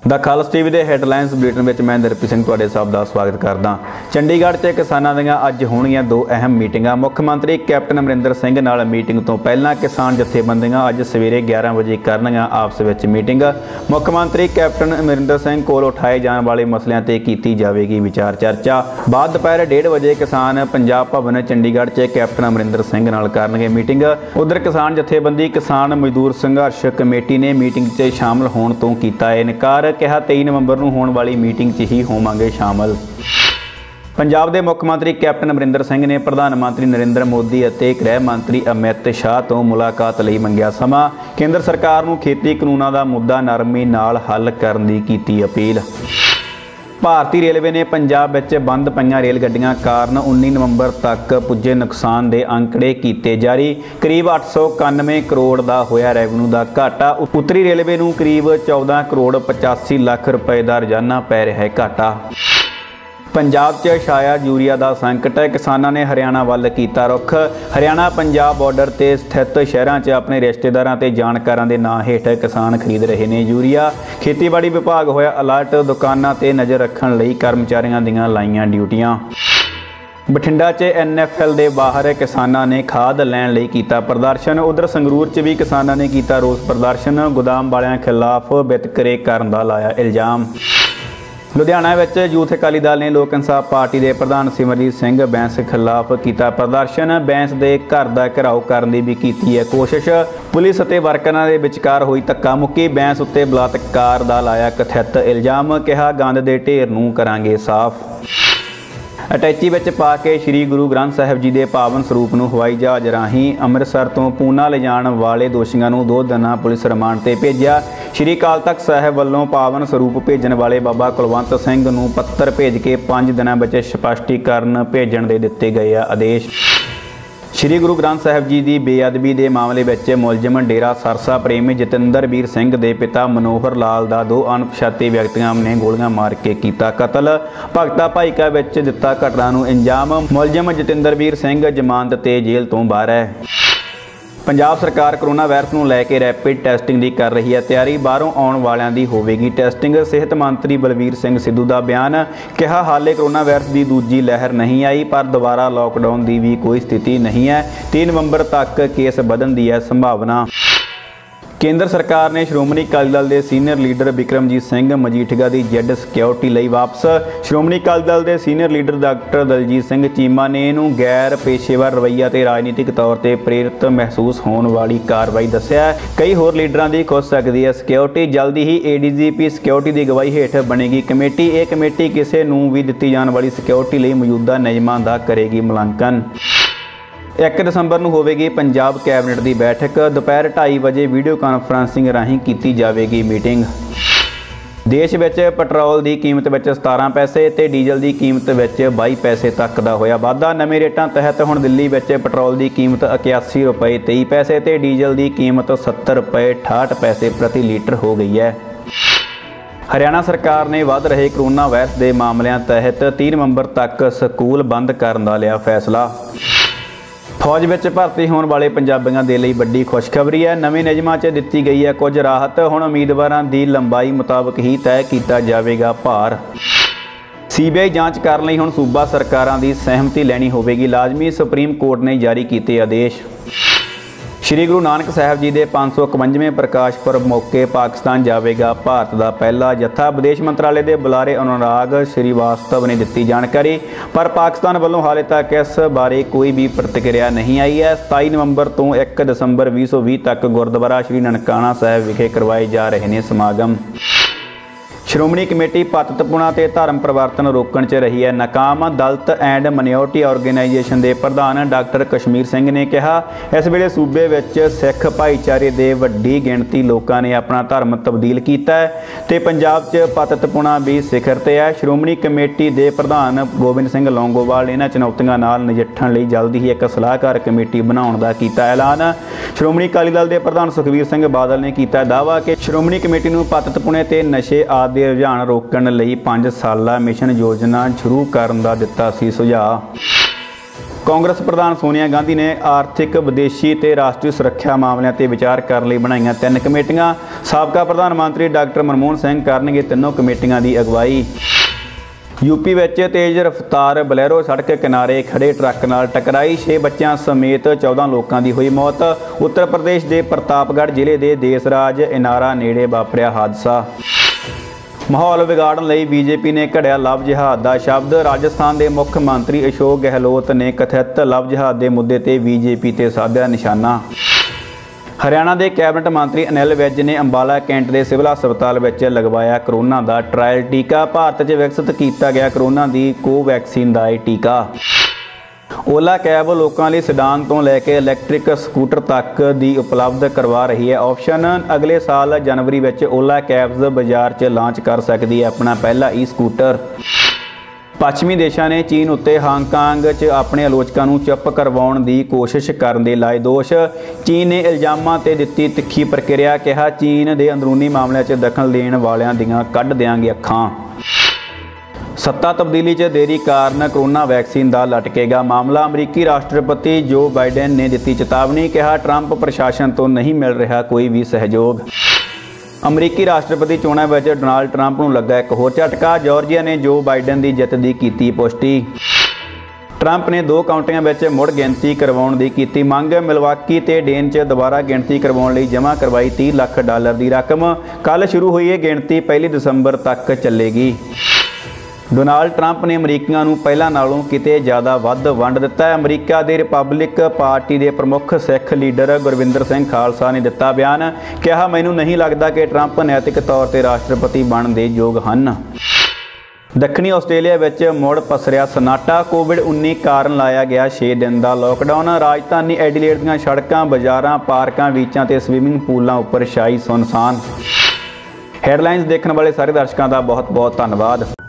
The खालस TV के हैडलाइनस bulletin में मैं दरप्रीत सिंह तुहाडे सब का स्वागत करदा। चंडीगढ़ च किसानां दीआं अज होणगीआं दो अहम मीटिंगां। मुख मंत्री कैप्टन अमरिंदर सिंह नाल मीटिंग तो पहलां किसान जथेबंदियां अज सवेरे 11 बजे करनगीआं आपस विच मीटिंग। मुख मंत्री कैप्टन अमरिंदर सिंह कोल उठाए जाने वाले मसलियां ते कीती जावेगी विचार चर्चा। बाद दोपहर 1:30 बजे किसान पंजाब भवन चंडीगढ़ च कैप्टन अमरिंदर सिंह नाल करनगे मीटिंग। उधर किसान जथेबंदी किसान मजदूर संघर्ष कमेटी ने मीटिंग च शामिल होने तो कीता इनकार। कहा 23 नवंबर ਨੂੰ होने वाली मीटिंग च ही होवांगे शामिल। पंजाब के मुख्य मंत्री कैप्टन अमरिंदर सिंह ने प्रधानमंत्री नरेंद्र मोदी और गृह मंत्री अमित शाह तो मुलाकात लई मंगिया समा। केंद्र सरकार नूं खेती कानूनां दा मुद्दा नरमी नाल हल करन दी कीती अपील। भारतीय रेलवे ने पंजाब विच बंद पईआं रेल गड्डियां कारण 19 नवंबर तक पुजे नुकसान के आंकड़े कीते जारी। करीब 891 करोड़ का होया रेवन्यू का घाटा। उत्तरी रेलवे नूं करीब 14 करोड़ 85 लाख रुपए का रोजाना पै रहा है घाटा। पंजाब च छाया यूरिया का संकट। किसानों ने हरियाणा वल कीता रुख। हरियाणा पंजाब बॉर्डर ते स्थित शहरों च अपने रिश्तेदारों ते जानकारों के नां हेठ किसान खरीद रहे हैं यूरिया। खेतीबाड़ी विभाग होया अलर्ट। दुकानों ते नज़र रखण लई कर्मचारियों दीआं लाईआं ड्यूटियां। बठिंडा च NFL के बाहर किसानों ने खाद लैण लई कीता प्रदर्शन। उधर संगरूर च भी किसानों ने कीता रोस प्रदर्शन। गोदाम वालियां खिलाफ वितकरे करन दा लाया इल्जाम। लुधियाना विच यूथ अकाली दल ने लोक इंसाफ पार्टी के प्रधान सिमरजीत सिंह बैंस खिलाफ किया प्रदर्शन। बैंस के घर का घेराव करने की भी की है कोशिश। पुलिस और वर्करां के विचकार हुई धक्का मुक्की। बैंस उत्ते बलात्कार का लाया कथित इल्जाम। कहा गंद के ढेर नूं करांगे साफ। अटैची विच पा के श्री गुरु ग्रंथ साहिब जी के पावन सरूप नूं हवाई जहाज़ राही अमृतसर तो पूना ले जाण वाले दोषियों नूं 2 दिनां पुलिस रिमांड ते भेजिया। श्री अकाल तख्त साहिब वालों पावन सरूप भेजण वाले बाबा कुलवंत सिंह नूं पत्तर भेज के 5 दिनों विच स्पष्टीकरण भेजण दे दित्ते गए आदेश। श्री गुरु ग्रंथ साहिब जी की बेअदबी के मामले में मुलजिम डेरा सरसा प्रेमी जतिंदरवीर सिंह के पिता मनोहर लाल का 2 अणपछाते व्यक्तियों ने गोलियां मार के किया कतल। भगता भाईका विच दिता घटना नूं अंजाम। मुलजिम जतिंदरवीर सिंह जमानत ते जेल तो बाहर है। पंजाब सरकार कोरोना वायरस नूं लैके रैपिड टैसटिंग की कर रही है तैयारी। बाहरों आउण वालियां दी होवेगी टैसटिंग। सेहत मंत्री बलवीर सिंह सिद्धू का बयान। कहा हाले कोरोना वायरस की दूजी लहर नहीं आई पर दोबारा लॉकडाउन की भी कोई स्थिति नहीं है। 3 नवंबर तक केस बढ़न की है संभावना। केंद्र सरकार ने श्रोमणी अकाली दल के सीनियर लीडर बिक्रमजीत सिंह मजीठिया की जेड सिक्योरिटी लई वापस। श्रोमणी अकाली दल के senior leader doctor Daljit Singh Cheema ने इनू गैर पेशेवर रवैया ते राजनीतिक तौर पर प्रेरित महसूस होने वाली कार्रवाई दस्सिया। कई होर लीडरां दी खुल सकती है सिक्योरिटी। जल्दी ही ADGP सिक्योरिटी की अगवाई हेठ बनेगी कमेटी। यह कमेटी किसी नूं भी दी जाने वाली सिक्योरिटी लई मौजूदा नियमां दा करेगी मुलांकन। 1 दिसंबर नूं होवेगी पंजाब कैबिनेट की बैठक। दोपहर 2:30 बजे वीडियो कॉन्फ्रेंसिंग राही की जाएगी मीटिंग। देश में पेट्रोल की कीमत 17 पैसे तो डीजल की कीमत 22 पैसे तक का होया वाधा। नवे रेटां तहत हुण दिल्ली में पेट्रोल की कीमत 81 रुपए 23 पैसे तो डीजल की कीमत 70 रुपए 68 पैसे प्रति लीटर हो गई है। हरियाणा सरकार ने वध रहे कोरोना वायरस के मामलों तहत 3 नवंबर तक स्कूल बंद करने का लिया फैसला। फौज में भर्ती होने वाले पंजाबियों के लिए वड्डी खुशखबरी है। नवे नियमां च दी गई है कुछ राहत। हुण उम्मीदवारों की लंबाई मुताबिक ही तय किया जाएगा भार। CBI जांच करने लई हुण सूबा सरकारां की सहमति लैनी होवेगी लाजमी। सुप्रीम कोर्ट ने जारी किए आदेश। श्री गुरु नानक साहिब जी के 551वें प्रकाश पुरब मौके पाकिस्तान जाएगा भारत का पहला जत्था। विदेश मंत्रालय के बुलारे अनुराग श्रीवास्तव ने दी जानकारी पर पाकिस्तान वालों हाले तक इस बारे कोई भी प्रतिक्रिया नहीं आई है। 27 नवंबर तो 1 दिसंबर 2020 तक गुरुद्वारा श्री ननकाना साहिब विखे करवाए जा रहे हैं समागम। श्रोमणी कमेटी पततपुणा ते धर्म परिवर्तन रोकण च रही है नाकाम। दलित एंड माइनॉरिटी ऑर्गेनाइजेशन के प्रधान डॉक्टर कश्मीर सिंह ने कहा इस वेले सूबे विच सिख भाईचारे के वड्डी गिणती लोगों ने अपना धर्म तब्दील किया है ते पंजाब च पततपुणा भी सिखर ते है। श्रोमणी कमेटी के प्रधान गोबिंद सिंह लौंगोवाल इन्हां चुनौतियों नाल नजिठण लई जल्द ही एक सलाहकार कमेटी बनाउण दा कीता ऐलान। श्रोमणी अकाली दल के प्रधान सुखबीर सिंह बादल ने किया दावा कि श्रोमणी कमेटी नूं पततपुणे ते नशे आदि रुझान रोकण लई 5 साला मिशन योजना शुरू करन दा दित्ता सी सुझाव। ਕਾਂਗਰਸ ਪ੍ਰਧਾਨ ਸੋਨੀਆ ਗਾਂਧੀ ਨੇ ਆਰਥਿਕ, ਵਿਦੇਸ਼ੀ ਤੇ ਰਾਸ਼ਟਰੀ ਸੁਰੱਖਿਆ ਮਾਮਲਿਆਂ ਤੇ ਵਿਚਾਰ ਕਰਨ ਲਈ ਬਣਾਈਆਂ 3 ਕਮੇਟੀਆਂ। ਸਾਬਕਾ ਪ੍ਰਧਾਨ ਮੰਤਰੀ ਡਾਕਟਰ ਮਨਮੋਹਨ ਸਿੰਘ ਕਰਨਗੇ ਤਿੰਨੋਂ ਕਮੇਟੀਆਂ ਦੀ ਅਗਵਾਈ। यूपी ਵਿੱਚ ਤੇਜ਼ ਰਫ਼ਤਾਰ ਬਲੈਰੋ ਸੜਕ ਕਿਨਾਰੇ ਖੜੇ ਟਰੱਕ ਨਾਲ ਟਕਰਾਈ, 6 ਬੱਚਿਆਂ ਸਮੇਤ 14 ਲੋਕਾਂ ਦੀ ਹੋਈ ਮੌਤ। ਉੱਤਰ ਪ੍ਰਦੇਸ਼ ਦੇ ਪ੍ਰਤਾਪਗੜ੍ਹ ਜ਼ਿਲ੍ਹੇ ਦੇ ਦੇਸਰਾਜ ਇਨਾਰਾ ਨੇੜੇ ਵਾਪਰਿਆ ਹਾਦਸਾ। ਮਾਹੌਲ ਵਿਗਾੜਨ ਲਈ ਬੀਜੇਪੀ ਨੇ ਘੜਿਆ ਲਵ ਜਿਹਾਦ ਦਾ ਸ਼ਬਦ। ਰਾਜਸਥਾਨ ਦੇ ਮੁੱਖ ਮੰਤਰੀ ਅਸ਼ੋਕ ਗਹਿਲੋਤ ਨੇ ਕਥਿਤ ਲਵ ਜਿਹਾਦ ਦੇ ਮੁੱਦੇ ਤੇ ਬੀਜੇਪੀ ਤੇ ਸਾਧਿਆ ਨਿਸ਼ਾਨਾ। ਹਰਿਆਣਾ ਦੇ ਕੈਬਨਿਟ ਮੰਤਰੀ ਅਨਿਲ ਵਿਜ ਨੇ ਅੰਬਾਲਾ ਕੈਂਟ ਦੇ ਸਿਵਲ ਹਸਪਤਾਲ ਵਿੱਚ ਲਗਵਾਇਆ ਕਰੋਨਾ ਦਾ ਟਰਾਇਲ ਟੀਕਾ। ਭਾਰਤ 'ਚ ਵਿਕਸਿਤ ਕੀਤਾ ਗਿਆ ਕਰੋਨਾ ਦੀ ਕੋਵੈਕਸੀਨ ਦਾ ਇਹ ਟੀਕਾ। ਓਲਾ ਕੈਬ ਲੋਕਾਂ ਲਈ ਸੈਡਾਨ ਤੋਂ ਲੈ ਕੇ ਇਲੈਕਟ੍ਰਿਕ ਸਕੂਟਰ ਤੱਕ ਦੀ ਉਪਲਬਧ ਕਰਵਾ ਰਹੀ ਹੈ ਆਪਸ਼ਨ। ਅਗਲੇ ਸਾਲ ਜਨਵਰੀ ਵਿੱਚ ਓਲਾ ਕੈਬਸ ਬਾਜ਼ਾਰ 'ਚ ਲਾਂਚ ਕਰ ਸਕਦੀ ਹੈ ਆਪਣਾ ਪਹਿਲਾ ਸਕੂਟਰ। ਪੱਛਮੀ ਦੇਸ਼ਾਂ ਨੇ ਚੀਨ ਉੱਤੇ ਹਾਂਗਕਾਂਗ 'ਚ ਆਪਣੇ ਆਲੋਚਕਾਂ ਨੂੰ ਚੁੱਪ ਕਰਵਾਉਣ ਦੀ ਕੋਸ਼ਿਸ਼ ਕਰਨ ਦੇ ਲਾਏ ਦੋਸ਼। ਚੀਨ ਨੇ ਇਲਜ਼ਾਮਾਂ ਤੇ ਦਿੱਤੀ ਤਿੱਖੀ ਪ੍ਰਕਿਰਿਆ, ਕਿਹਾ ਚੀਨ ਦੇ ਅੰਦਰੂਨੀ ਮਾਮਲਿਆਂ 'ਚ ਦਖਲ ਦੇਣ ਵਾਲਿਆਂ ਦੀਆਂ ਕੱਢ ਦਿਆਂਗੇ ਅੱਖਾਂ। ਸੱਤਾ ਤਬਦੀਲੀ 'ਚ ਦੇਰੀ ਕਾਰਨ ਕਰੋਨਾ ਵੈਕਸੀਨ ਦਾ ਲਟਕੇਗਾ ਮਾਮਲਾ। ਅਮਰੀਕੀ ਰਾਸ਼ਟਰਪਤੀ ਜੋ ਬਾਈਡਨ ਨੇ ਦਿੱਤੀ ਚੇਤਾਵਨੀ, ਕਿਹਾ ਟਰੰਪ ਪ੍ਰਸ਼ਾਸਨ ਤੋਂ ਨਹੀਂ ਮਿਲ ਰਿਹਾ ਕੋਈ ਵੀ ਸਹਿਯੋਗ। ਅਮਰੀਕੀ ਰਾਸ਼ਟਰਪਤੀ ਚੋਣਾਂ ਵਿੱਚ ਡੋਨਾਲਡ ਟਰੰਪ ਨੂੰ ਲੱਗਾ ਇੱਕ ਹੋਰ ਝਟਕਾ। ਜਾਰਜੀਆ ਨੇ ਜੋ ਬਾਈਡਨ ਦੀ ਜਿੱਤ ਦੀ ਕੀਤੀ ਪੁਸ਼ਟੀ। ਟਰੰਪ ਨੇ 2 ਕਾਉਂਟੀਆਂ ਵਿੱਚ ਮੁੜ ਗਿਣਤੀ ਕਰਵਾਉਣ ਦੀ ਕੀਤੀ ਮੰਗ। ਮਿਲਵਾਕੀ ਤੇ ਡੇਨ 'ਚ ਦੁਬਾਰਾ ਗਿਣਤੀ ਕਰਵਾਉਣ ਲਈ ਜਮ੍ਹਾਂ ਕਰਵਾਈ $30 ਲੱਖ ਦੀ ਰਕਮ। ਕੱਲ੍ਹ ਸ਼ੁਰੂ ਹੋਈ ਇਹ ਗਿਣਤੀ 1 ਦਸੰਬਰ ਤੱਕ ਚੱਲੇਗੀ। ਡੋਨਾਲਡ ਟਰੰਪ ਨੇ ਅਮਰੀਕੀਆਂ ਨੂੰ ਪਹਿਲਾਂ ਨਾਲੋਂ ਕਿਤੇ ਜ਼ਿਆਦਾ ਵੱਧ ਵੰਡ ਦਿੱਤਾ ਹੈ। ਅਮਰੀਕਾ ਦੇ ਰਿਪਬਲਿਕ ਪਾਰਟੀ ਦੇ ਪ੍ਰਮੁੱਖ ਸਿੱਖ ਲੀਡਰ ਗੁਰਵਿੰਦਰ ਸਿੰਘ ਖਾਲਸਾ ਨੇ ਦਿੱਤਾ ਬਿਆਨ, ਕਿਹਾ ਮੈਨੂੰ ਨਹੀਂ ਲੱਗਦਾ ਕਿ ਟਰੰਪ ਨੈਤਿਕ ਤੌਰ ਤੇ ਰਾਸ਼ਟਰਪਤੀ ਬਣਨ ਦੇ ਯੋਗ ਹਨ। ਦੱਖਣੀ ਆਸਟ੍ਰੇਲੀਆ ਵਿੱਚ ਮੁੜ ਪਸਰਿਆ ਸਨਾਟਾ। ਕੋਵਿਡ-19 ਕਾਰਨ ਲਾਇਆ ਗਿਆ 6 ਦਿਨ ਦਾ ਲੋਕਡਾਊਨ। ਰਾਜਧਾਨੀ ਐਡੀਲੇਡ ਦੀਆਂ ਸੜਕਾਂ, ਬਾਜ਼ਾਰਾਂ, ਪਾਰਕਾਂ, ਬੀਚਾਂ ਤੇ ਸਵੀਮਿੰਗ ਪੂਲਾਂ ਉੱਪਰ ਛਾਈ ਸੁੰਨਸਾਨ। ਹੈਡਲਾਈਨਸ ਦੇਖਣ ਵਾਲੇ ਸਾਰੇ ਦਰਸ਼ਕਾਂ ਦਾ ਬਹੁਤ ਬਹੁਤ ਧੰਨਵਾਦ।